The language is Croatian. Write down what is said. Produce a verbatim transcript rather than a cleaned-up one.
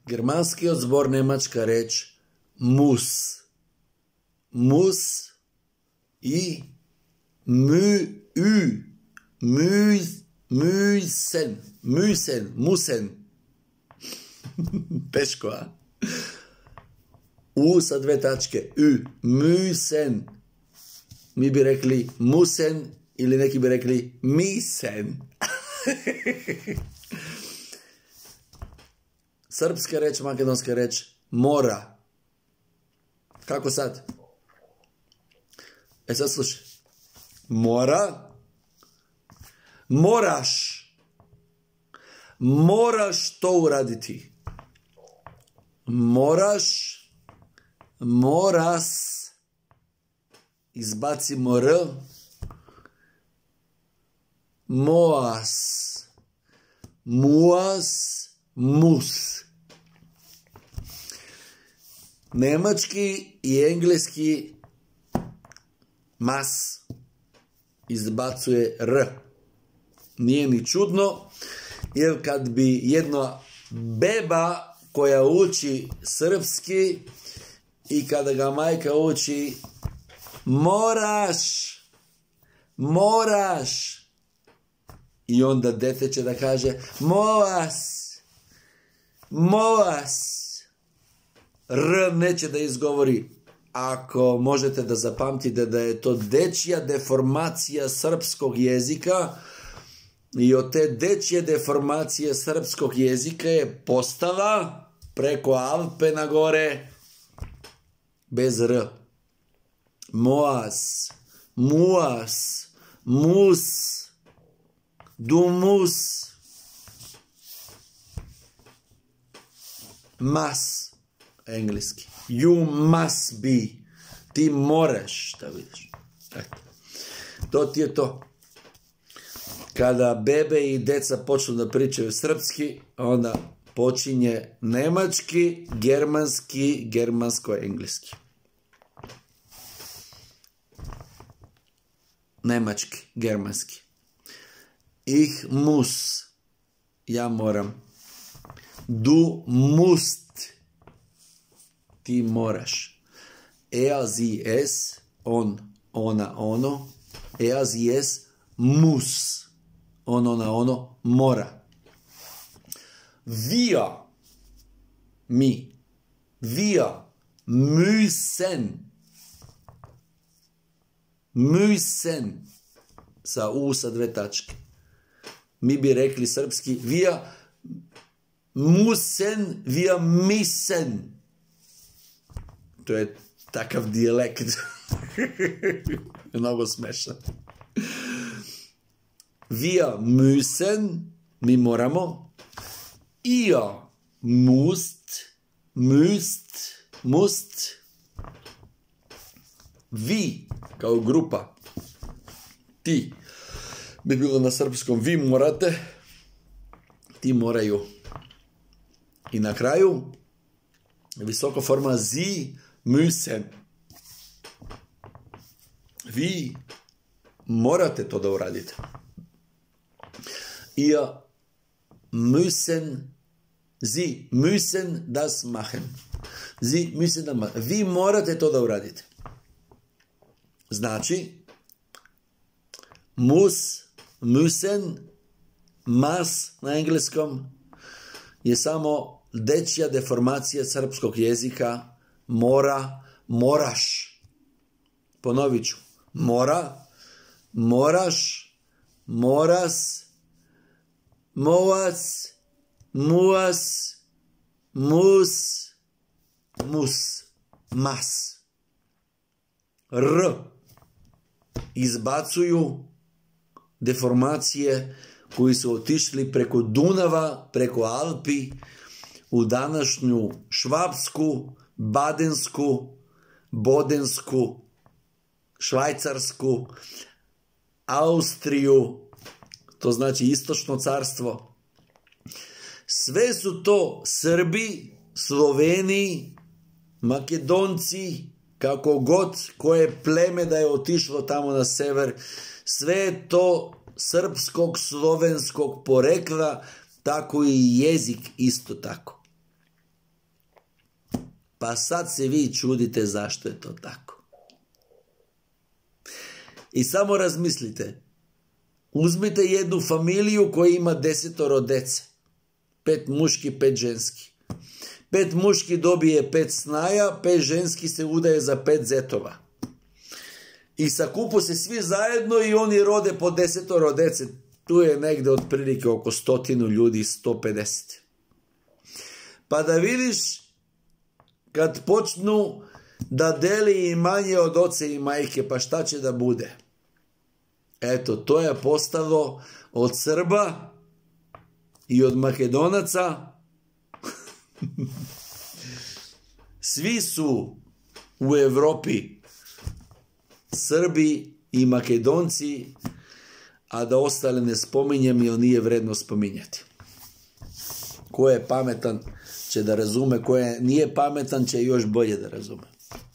Germanski odzbor, nemačka reč mus. Mus i mü, ü, mü, müsen, müsen, musen. Teško, a? U sa dve tačke, ü, müsen. Mi bi rekli musen ili neki bi rekli misen. Srpska reč, makedonska reč, mora. Kako sad? E sad slušaj. Mora. Moraš. Moraš to uraditi. Moraš. Moras. Izbacimo R. Moas. Muas. Mus. Nemački i engleski mas izbacuje R. Nije ni čudno, jer kad bi jedna beba koja uči srpski i kada ga majka uči moraš, moraš, i onda dete će da kaže moas, moas, R neće da izgovori. Ako možete da zapamtite da je to dečja deformacija srpskog jezika i od te dečje deformacije srpskog jezika je postava preko Alpe na gore bez R. Moas, muas, mus, dumus, mas, engleski. You must be. Ti moraš, da vidiš. Eto. To ti je to. Kada bebe i deca počnu da pričaju srpski, onda počinje nemački, germanski, germansko-engleski. Nemački, germanski. Ich muss. Ja moram. Du musst. Ti moraš. Er, sie, es, on, ona, ono. Er, sie, es, muss. On, ona, ono, mora. Wir, mi. Wir müssen. Müssen. Sa u sa dve tačke. Mi bi rekli srpski wir müssen, wir müssen. To je takav dijalekt. Mnogo smešan. Wir müssen, mi moramo. Ihr müsst, müsst, müsst. Vi, kao grupa. Ti. Bi bilo na srpskom vi morate. Ti moraju. I na kraju visoka forma sie müssen. Vi morate to da uradite. Ihr müssen, sie müssen das machen. Sie müssen das machen. Vi morate to da uradite. Znači, muss, müssen, mas na engleskom je samo dečja deformacija srpskog jezika. Mora, moraš. Ponovit ću. Mora, moraš, moras, moas, muas, mus, mus, mas. R. Izbacuju deformacije koji su otišli preko Dunava, preko Alpi, u današnju Švabsku, Badensku, Bodensku, Švajcarsku, Austriju, to znači istočno carstvo. Sve su to Srbi, Sloveni, Makedonci, kako god, koje pleme da je otišlo tamo na sever, sve je to srpskog, slovenskog porekla, tako i jezik isto tako. Pa sad se vi čudite zašto je to tako. I samo razmislite. Uzmite jednu familiju koja ima desetoro dece. Pet muški, pet ženski. Pet muški dobije pet snaja, pet ženski se udaje za pet zetova. I sakupu se svi zajedno i oni rode po desetoro dece. Tu je negde otprilike oko stotinu ljudi, sto pedeset. Pa da vidiš, kad počnu da deli imanje od oce i majke, pa šta će da bude? Eto, to je postalo od Srba i od Makedonaca. Svi su u Evropi Srbi i Makedonci, a da ostale ne spominjem jer nije vredno spominjati. Ko je pametan će da razume, ko je nije pametan će još bolje da razume.